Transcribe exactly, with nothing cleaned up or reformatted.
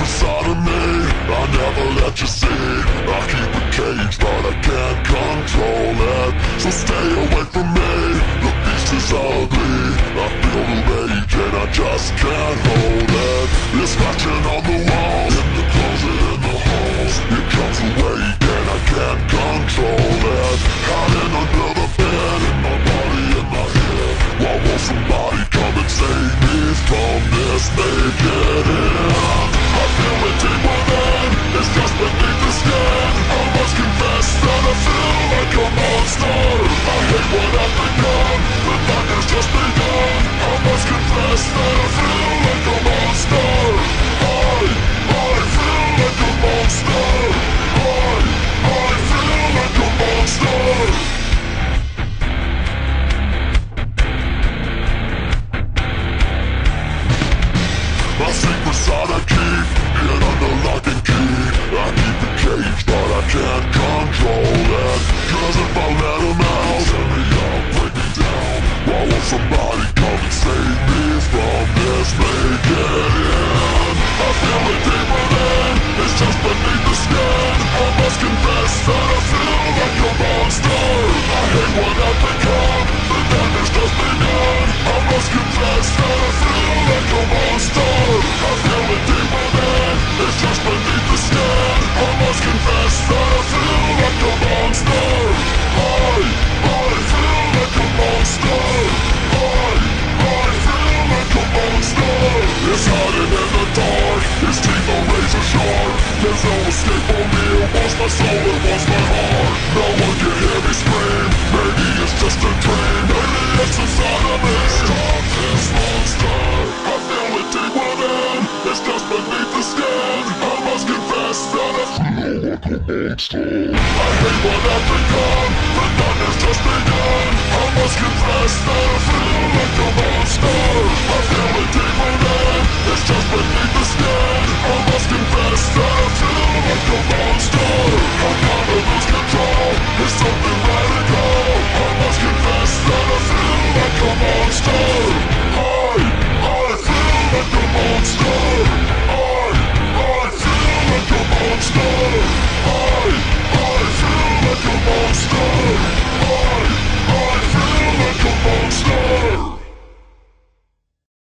inside of me, I never let you see. I keep a cage, but I can't control it. So stay away from me, the beast is ugly. I feel the rage and I just can't hold it. It's scratching on the walls, in the closet, in the halls. It comes awake and I can't control it. Hiding under the bed, in my body, in my head. Why won't somebody come and save me from this naked end? I feel it deep within, it's just beneath the skin. I must confess that I feel like a monster. I hate what I've become, the nightmare's just begun. I must confess that I feel like a monster. I, I feel like a monster. I, I feel like a monster. My secret side I keep, it under lock and key. I keep the cage, but I can't control it. Cause if I let him out, tear me up, break me down. Why won't somebody come and save me from this naked end? I feel it deep within, it's just beneath the skin. I must confess that I feel like a monster. I hate what I've become, the nightmare's just begun. I must confess that I feel like a monster. I feel it deep within, it's just beneath the skin. I must confess that I feel like a monster. I, I feel like a monster. I, I feel like a monster. It's hiding in the dark, its teeth are razor sharp. There's no escape for me, it wants my soul, it wants my heart. No one can hear me scream, maybe it's just a dream. Maybe it's inside of me. Stop this monster. I feel it deep within, it's just beneath the skin. I must confess that I feel like a monster. I hate what I've become, the nightmare's just begun. I must confess that I feel like a monster. I feel it deep within,